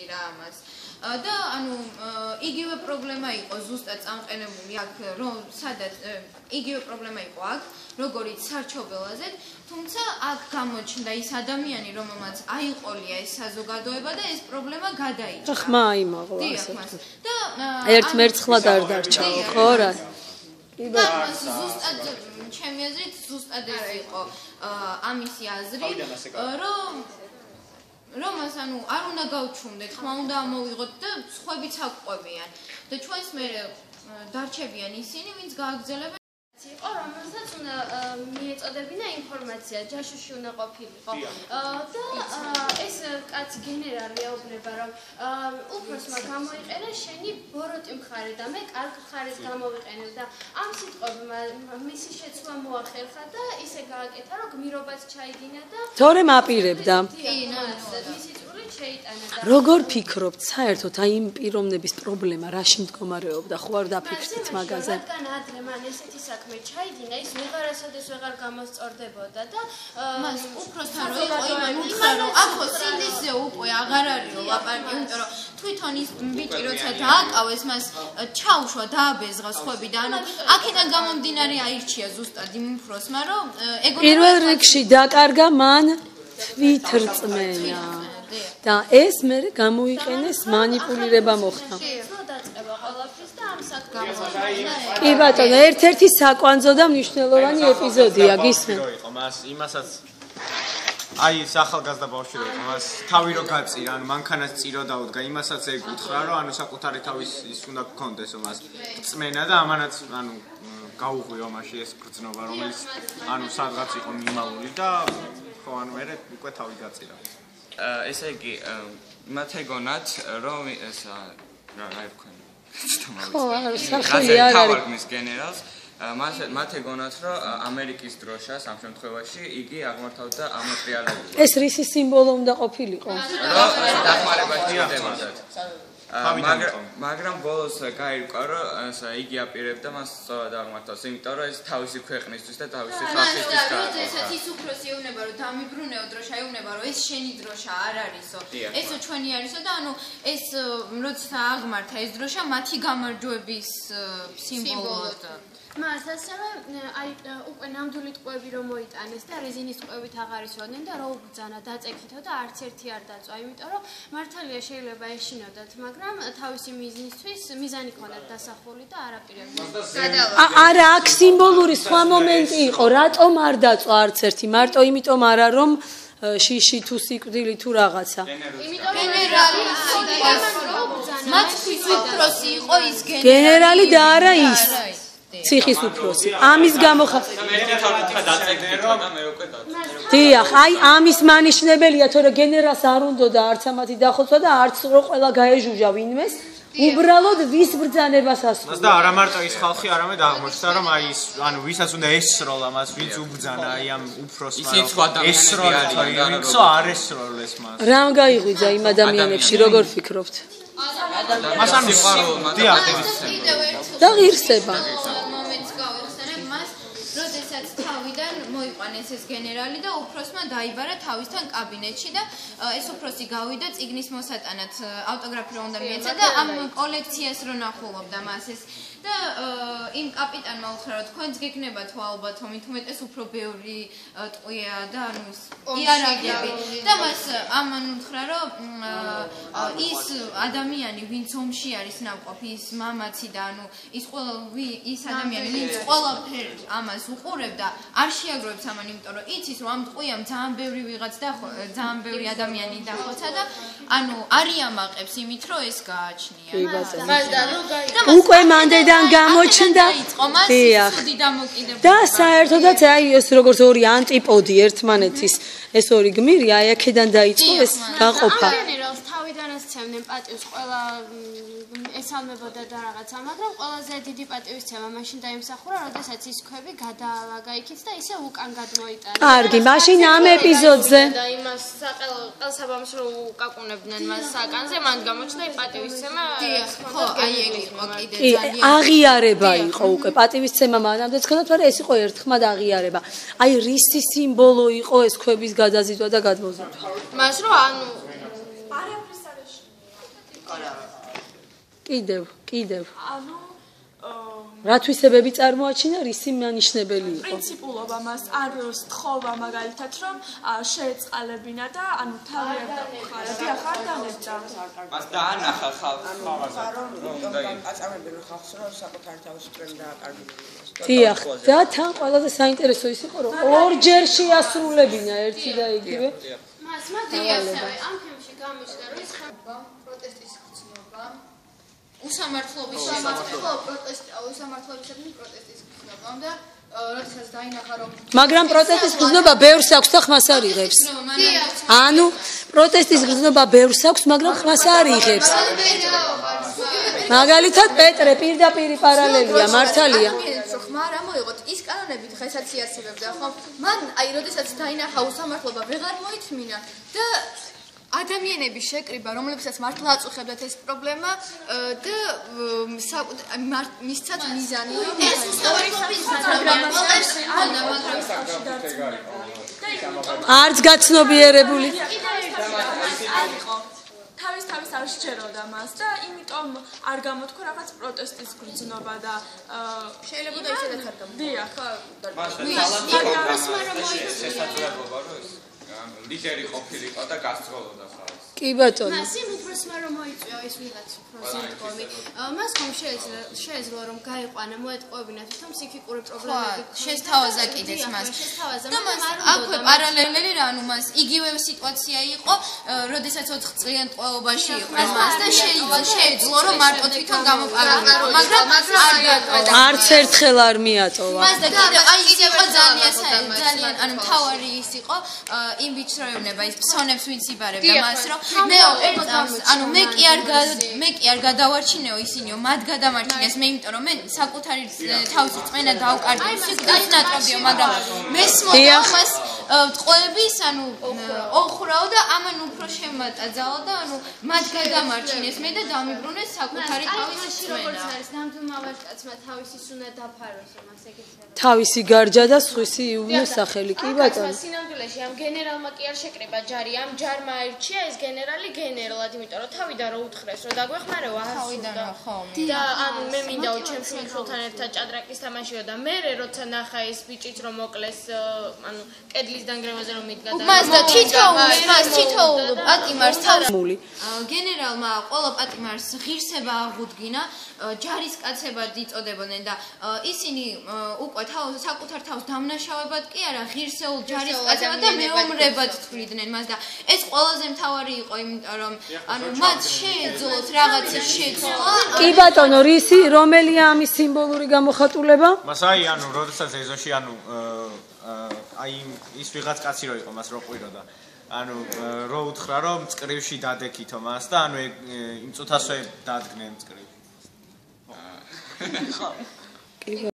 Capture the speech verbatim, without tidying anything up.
რა ამას. და ანუ იგივე პრობლემა იყო ზუსტად წამყენებული აქ რომ სადაც იგივე პრობლემა იყო აქ როგორიც სარჩობელაზე თუმცა აქ გამოჩნდა ის ადამიანი რომელმაც აიყოლია ეს საზოგადოება და ეს პრობლემა გადაიჭრა ხმა აიმაღლა ასე და ერთ მერცხლად არ დარჩაო ხო რა და ზუსტად ჩემი აზრით ზუსტად ეს იყო ამისი აზრი რომ რომას ანუ არ უნდა გავჩუმდეთ, ხმა უნდა ამოვიღოთ და სხვებიც აკვებიან. და ჩვენს მე დარჩებიან ისინი, ვინც გააგრძელებენ იყო, რომელსაც უნდა მიეწოდებინა ინფორმაცია, ჯაშუში უნდა ყოფილიყო. და ეს კაცი გენერალი ეუბნება, რომ უფროსმა გამოიყენა შენი ბოროტი მხარე და მე კარგ მხარეს გამოვიყენებ და ამ სიტყვებმა მისი შეცვლა მოახერხა და ისე გააკეთა, რომ გმირობაც ჩაიდინა და თორემ აპირებდა. კი, მისი წვლილი შეიტანა და როგორ ფიქრობთ, საერთოდ აი იმ პიროვნების პრობლემა რაში მდგომარეობდა, ხო არ დაფიქრდით მაგაზე? რადგან ადრე მან ესეთი საქმე ჩაიდინა, ის ვეღარასოდეს ვეღარ გამოსწორდებოდა და მას უფროსთან რო იყო იმან უთხრა რომ ახო სინდისზე უკვე აღარ არისო ლაპარაკი, იმიტომ რომ თვითონ ის ბიჭი როცა დააკავეს მას ჩაუშვა, დააბეზღა სხვები და ანუ აქედან გამომდინარე აირჩია ზუსტად იმ უფროსმა რომ ეგონა პირველ რიგში დაკარგა მან თვითრწმენა და ეს მე გამოიყენეს მანიპულირება მოხდა. კი ბატონო, ერთ-ერთი საკვანძო და მნიშვნელოვანი ეპიზოდია, გისმენთ. მას იმასაც აი ეს ახალგაზრდა ბავშვი რო იყო, მას თავი რო გაწირა, ანუ მანქანას წირო დაუდგა, იმასაც ეგ უთხრა, რომ ანუ საკუთარი თავის ის უნდა გქონდეს მას წმენა და ამანაც ანუ გაუღვიო მაშინ ეს გრძნობა, რომელიც ანუ სადღაც იყო მიმავალი და ხო ანუ მე უკვე თავი გაწირა. ესე იგი მათ ეგონათ რომ ეს რა რა თქვენ ხო არ სახელი არ არის თავის გენერალს მათ ეგონათ რომ ამერიკის დროშას ამ შემთხვევაში იგი აღმართავდა ამოტრიალებით ეს რისი სიმბოლო უნდა ყოფილიყო რომ დახმარებაში დებოდათ მაგრამ ბოლოს გაირკვა რომ იგი აპირებდა მას სწორად აღმართავს იმიტომ რომ ეს თავისი ქვეყნისთვის და თავისი ხალხისთვის გააკეთა ესეც ის უფროსი ეუბნება რომ დამიბრუნეო დროშა ეუბნება რომ ეს შენი დროშა არ არისო ესო ჩვენი არისო და ანუ ეს როცა აღმართა ეს დროშა მათი გამარჯვების სიმბოლოა მას ასევე აი უკვე ნამდვილი ტყვეები რომ მოიტანეს და რეზინის ტყვეებით აღარ ისვოდნენ და რო უბძანა დაწექითო და არც ერთი არ დაწვა, იმიტომ რომ მართალია შეიძლება ეშინოდათ, მაგრამ თავისი მიზნისთვის მიზანი ქონდათ დასახული და არ აპირებდნენ. არა, აქ სიმბოლური სხვა მომენტი იყო, რატომ არ დაწვა არც ერთი, მარტო იმიტომ არა რომ შიში თუ სიკვდილი თუ რაღაცა. იმიტომ გენერალი მათთვის უფროსი იყო ის გენერალი. გენერალი და არა ის. ციხის უფროსი. ამის გამო დიახ, აი ამის მანიშნებელია, თორე გენერალს არ უნდოდა არც ამათი დახოცვა და არც რო ყველა გაეჟუჟა ვინმეს, უბრალოდ ვის ბრძანებას ასრულებდა. და არა მარტო ის ხალხი, არამედ აღმოჩნდა რომ აი ის, ანუ ვისაც უნდა ესროლა მას, ვინც უბრძანა აი ამ უფროსმა, ესროლა, ვინცო არ ესროლეს მას. რამ გაიღვიძა იმ ადამიანებში, როგორ ფიქრობთ? მას არ სიყვარული, დიახ, და ღირსება. როდესაც თავიდან მოიყვანეს ეს გენერალი და უფროსმა დაიბარა თავისთან კაბინეტში და ეს უფროსი გავიდა წიგნის მოსატანად ავტოგრაფი რომ უნდა მიეცა და ამ კოლექციას რო ნახულობდა მას ეს და იმ კაპიტანმა უთხრა რომ თქვენც გეკნებათ ალბათ მით უმეტეს უფრო ბევრი ტყვია და ანუ იარაღები და მას ამან უთხრა რომ ის ადამიანი ვინც ომში არის ნავყოფი ის მამაცი და ანუ ის ყველა ის ადამიანი ვინც ყველაფერ ამას უყურებდა არ შეაგროვებს ამან იმიტომ რომ იცის რომ ამ ტყვიამ ძალიან ბევრი ვიღაც და ძალიან ბევრი ადამიანი დახოცა და ანუ არ იამაყებს იმით რომ ეს გააჩნია უკვე მანდედან გამოჩნდა დიახ და საერთოდაც აი ეს როგორც ორი ანტიპოდი ერთმანეთის ეს ორი გმირი აი აქედან დაიწყო ეს გაყოფა თავიდანაც ცემდნენ პატივს ყველა ესალმებოდა და რაღაცა მაგრამ ყველაზე დიდი პატივისცემა მაშინ დაიმსახურა როდესაც ის ქვები გადაალაგა იქით და ისე უკან გადმოიტანა კარგი მაშინ ამ ეპიზოდზე და იმას ყელსაბამს რო უკაკუნებდნენ მას საკანზე მან გამოჩნდა იმ პატივისცემა ხო აი ეგ იყო კიდე ძალიან აღიარება იყო უკვე პატივისცემა მანამდე ხონდათ მაგრამ ეს იყო ერთხმად აღიარება აი რისი სიმბოლო იყო ეს ქვების გადაზიდვა და გადმოზიდვა მას რო ანუ კიდევ, კიდევ. ანუ რა თვისებები წარმოაჩინა, რისი მანიშნებელი იყო? პრინციპულობა მას არ სთხოვა მაგალითად რომ შეეწყალებინა და ანუ თავიანთი ხარადი ახარ დანებდა. მას დაანახა ხალხს. აწამებენ ხალხს რომ საკუთარი თავის წრემ დააკარგებინა. დიახ, და თან ყველაზე საინტერესო ის იყო რომ ორჯერ შეასრულებინა ერთი და იგივე. მას მაგალითად ამ ფილმში გამოჩნდა რომ ის პროტესტის გრძნობა უსამართლობის სამართლო პროტესტი, უსამართლობისადმი პროტესტის გრძნობამ და როდესაც დაინახა რომ მაგრამ პროტესტის გრძნობა ბევრს აქვს და ხმას არ იღებს. ანუ პროტესტის გრძნობა ბევრს აქვს, მაგრამ ხმას არ იღებს. მაგალითად პეტრე პირდაპირ პარალელია, მართალია. ხმა რა მოიღოთ ის კანონები დღესაც იარსებებდა ხო? მან აი როდესაც დაინახა უსამართლობა ვეღარ მოიწმინა და ადამიანების შეკრიბა, რომლებსაც მართლა აწუხებდათ ეს პრობლემა და მისცათ მიზანი, რომ ეს ისტორიის პროგრამაში არა, მაგრამ არც გაცნობიერებული. თავის თავის არ შეეროდა მას და იმიტომ არ გამოთქვა რაღაც პროტესტის გრძნობა და შეიძლება და ისედაც არ გამოთქვა. დიახ. შესაძლებლობა რომ ეს ლიდერი ყოფილიყო და გასწროლოდა ხალხს. კი ბატონო. მას იმ უფროსმა რომ მოიწვია ეს ვიღაც უფროსი მას ხომ შეეძლო შეეძლო რომ გაიყვანა მოეთყობინა თვითონ ფსიქიკური პრობლემები შესთავაზა კიდეც მას და მას აქვე პარალელელი რა ანუ მას იგივე სიტუაცია იყო როდესაც ოთხ წლიან ტყვეობაში იყო მას და შეეძლო რომ მარტო თვითონ გამოპარალო მაგრამ არც ერთხელ არ მიატოვა მას და კიდე აი ის იყო ძალიან ძალიან ანუ მთავარი ის იყო იმ ვიჩრეუნება ის ფსონებს ვინც იბარებდა მას რომ მე ანუ მე კი არ მე კი არ გადავარჩინეო ისინიო მათ გადამარჩინეს მე იმიტომ რომ მე საკუთარი თავისი წმენა დავკარგე სიკეთეს ნატრობიო მაგრამ მესმოდა მას ტყვეების ანუ ოხრაო და ამან უფრო შემატაძაო და ანუ მათ გადამარჩინეს მე და დამიბრუნეს საკუთარი თავისი წმენა როგორც არის ნამდვილ კაცმა თავისი სუნა დაფაროს მას ეგეც თავისი გარჯა და სხვისი იუნოს სახელი კი ბატონო სინამდვილეში ამ გენერალმა კი არ შეკრება ჯარი ამ ჯარმა აირჩია ეს გენერალი გენერალად იმიტომ რომ თავიდან რო უთხრეს რომ დაგვეხმარეო თავიდან ხო და ანუ მე მინდა ჩემ შვილთან ერთად ჭადრაკის თამაშიო და მე როცა ნახა ეს ბიჭიც რომ მოკლეს ანუ კედლის დანგრევაზე რომ მიდგა და მას და თითოეულ მას თითოეულ პატიმარს თავი გენერალმა ყველა პატიმარს ღირსება აღუდგინა ჯარისკაცებად იწოდებოდნენ და ისინი უკვე თავს საკუთარ თავს დამნაშავებად კი არა ღირსეულ ჯარისკაცებად და მეომრებად თვლიდნენ მას და ეს ყველაზე მთავარი იყო იმიტომ რომ ანუ მათ შეეძლოთ რაღაცა შეცვლა კი ბატონო რისი რომელია ამის სიმბოლური გამოხატულება მას აი ანუ როდესაც ეზოში ანუ აი ის ვიღაც კაცი რო იყო მას რო ყვიროდა ანუ რო უთხრა რომ წკრივში დადექითო მას და ანუ იმ წუთასვე დადგნენ წკრივში კი